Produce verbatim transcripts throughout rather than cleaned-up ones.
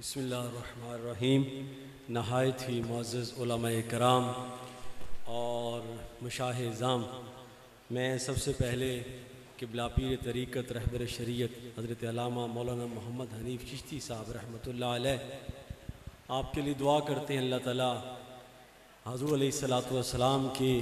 بسم اللہ الرحمن الرحیم۔ نہایت ہی معزز علماء کرام اور مشاہ اعظام، میں سب سے پہلے قبلہ پیر طریقت رہبر شریعت حضرت علامہ مولانا محمد حنیف چشتی صاحب رحمۃ اللہ علیہ آپ کے لیے دعا کرتے ہیں اللہ تعالیٰ حضور علیہ الصلاۃ والسلام کی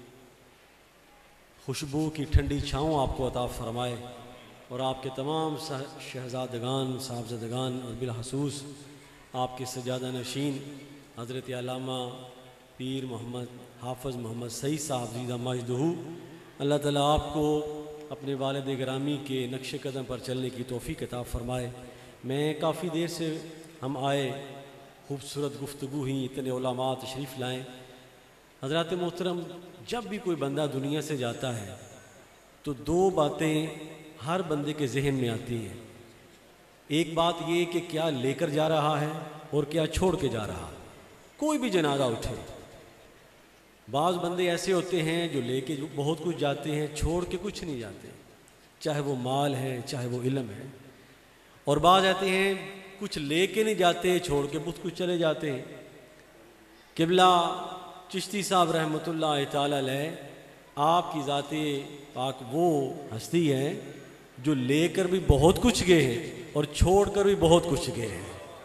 خوشبو کی ٹھنڈی چھاؤں آپ کو عطا فرمائے، اور آپ کے تمام شہزادگان صاحبزادگان اور بالخصوص آپ کے سجادہ نشین حضرت علامہ پیر محمد حافظ محمد سعید صاحب زیدہ مجدہ، اللہ تعالیٰ آپ کو اپنے والد گرامی کے نقش قدم پر چلنے کی توفیق عطا فرمائے۔ میں کافی دیر سے ہم آئے، خوبصورت گفتگو ہی، اتنے علماء تشریف لائیں۔ حضرات محترم، جب بھی کوئی بندہ دنیا سے جاتا ہے تو دو باتیں ہر بندے کے ذہن میں آتی ہیں۔ ایک بات یہ کہ کیا لے کر جا رہا ہے اور کیا چھوڑ کے جا رہا ہے۔ کوئی بھی جنازہ اٹھے، بعض بندے ایسے ہوتے ہیں جو لے کے بہت کچھ جاتے ہیں، چھوڑ کے کچھ نہیں جاتے، چاہے وہ مال ہے چاہے وہ علم ہے، اور بعض آتے ہیں کچھ لے کے نہیں جاتے، چھوڑ کے بہت کچھ چلے جاتے ہیں۔ قبلہ چشتی صاحب رحمۃ اللہ تعالی علیہ آپ کی ذات پاک وہ ہستی ہے جو لے کر بھی بہت کچھ گئے ہیں اور چھوڑ کر بھی بہت کچھ گئے ہیں،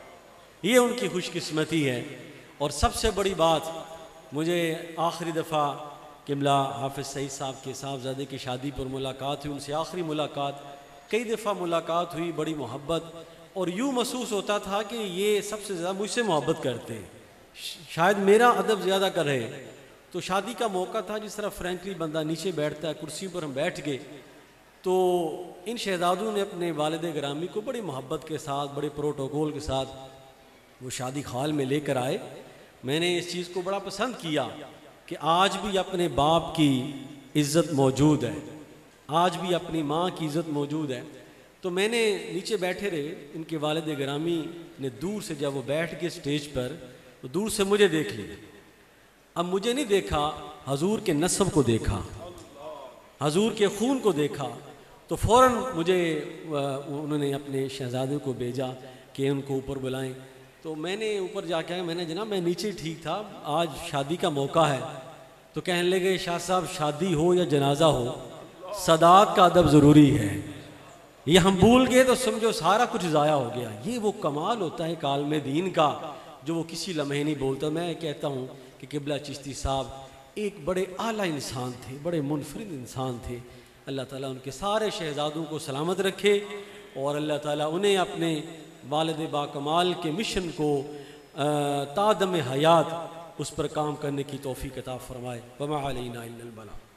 یہ ان کی خوش قسمتی ہے۔ اور سب سے بڑی بات، مجھے آخری دفعہ قبلہ حافظ سعید صاحب کے صاحبزادے کی شادی پر ملاقات ہوئی، ان سے آخری ملاقات، کئی دفعہ ملاقات ہوئی، بڑی محبت، اور یوں محسوس ہوتا تھا کہ یہ سب سے زیادہ مجھ سے محبت کرتے ہیں، شاید میرا ادب زیادہ کر رہے ہیں۔ تو شادی کا موقع تھا، جس طرح فرینکلی بندہ نیچے بیٹھتا ہے، کرسی پر ہم بیٹھ گئے، تو ان شہزادوں نے اپنے والد گرامی کو بڑی محبت کے ساتھ، بڑے پروٹوکول کے ساتھ وہ شادی خال میں لے کر آئے۔ میں نے اس چیز کو بڑا پسند کیا کہ آج بھی اپنے باپ کی عزت موجود ہے، آج بھی اپنی ماں کی عزت موجود ہے۔ تو میں نے نیچے بیٹھے رہے، ان کے والد گرامی نے دور سے جب وہ بیٹھ کے اسٹیج پر، تو دور سے مجھے دیکھ لیا۔ اب مجھے نہیں دیکھا، حضور کے نسب کو دیکھا، حضور کے خون کو دیکھا، تو فوراً مجھے انہوں نے اپنے شہزادے کو بھیجا کہ ان کو اوپر بلائیں۔ تو میں نے اوپر جا کے میں نے جناب میں نیچے ٹھیک تھا، آج شادی کا موقع ہے۔ تو کہنے لگے شاہ صاحب شادی ہو یا جنازہ ہو، صداقت کا ادب ضروری ہے، یہ ہم بھول گئے تو سمجھو سارا کچھ ضائع ہو گیا۔ یہ وہ کمال ہوتا ہے ایک عالم دین کا جو وہ کسی لمحے نہیں بولتا۔ میں کہتا ہوں کہ قبلہ چشتی صاحب ایک بڑے اعلیٰ انسان تھے، بڑے منفرد انسان تھے۔ اللہ تعالیٰ ان کے سارے شہزادوں کو سلامت رکھے، اور اللہ تعالیٰ انہیں اپنے والد باکمال کے مشن کو تا دم حیات اس پر کام کرنے کی توفیق عطا فرمائے۔ وما علینا الا البلاغ۔